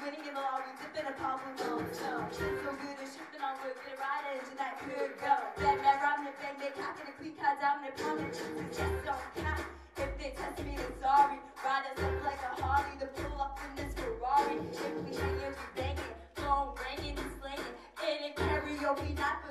winning in the law, we dip in a powerful zone. So good and shifting on wood, get it right into that good go. Bang, bang, robbing it, bang, bang, cocking it, quick, high, down, and pounding. Just don't count. If they test me, then sorry. Ride us up like a Harley to pull up in this Ferrari. If we hang it, we bang it. Phone ringing and slinging. In a karaoke, not